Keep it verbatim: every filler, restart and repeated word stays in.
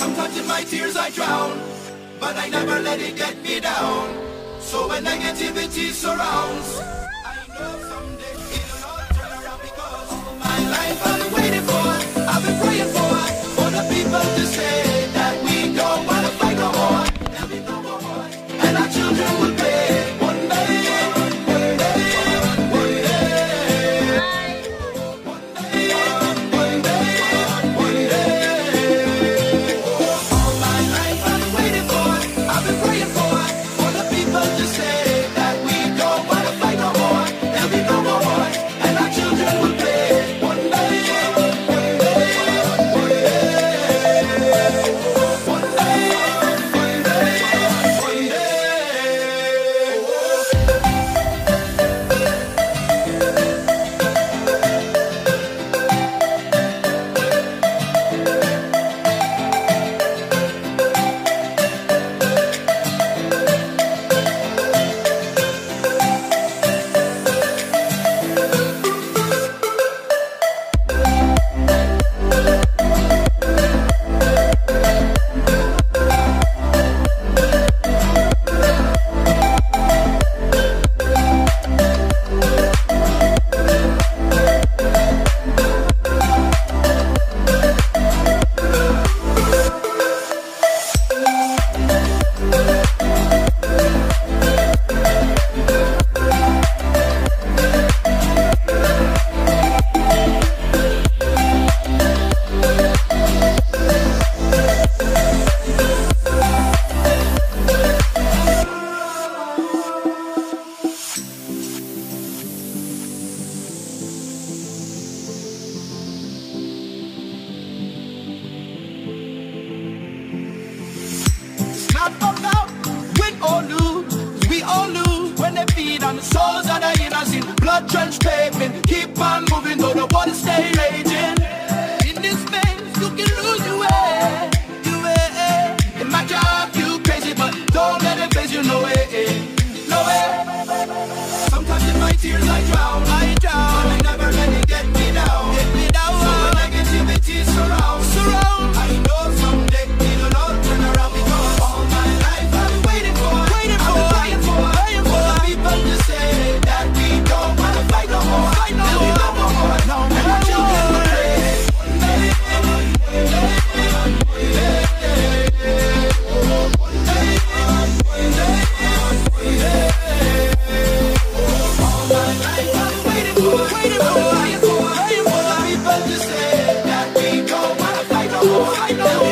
Sometimes in my tears I drown, but I never let it get me down. So when negativity surrounds, I know someday it'll all turn around, because all my life I've been waiting for, I've been praying for, for the people to say that we don't wanna fight no more, there'll be no more war, and our children will pay one day, one day, one day, one day, one day, one day. All my life I've been waiting for, I've been praying for, for the people to say that we don't wanna fight no more, there'll be no more war, and our children will pay one day, one day, one day, one day, one day, one day. Not about win or lose, we all lose when they feed on the souls of the innocent. Blood drenched pavement, keep on moving though the water stay raging. In this space you can lose your way, your way. In my job you crazy, but don't let it face you, no way, no way. Sometimes in my tears I drown, I drown, but I never let it get me down, get me down. So when negativity surrounds, surround, I know someday it'll all turn around, because all my life I've been waiting for, waiting for, I've been praying for, praying for the people to say that we don't wanna fight no more, fight no more, no more, no more. And our children will pray one day, one day, one day, one day, one day, one day. All my life I've been waiting for, waiting for, praying for, praying for the people to say that we don't wanna fight no more, fight no more.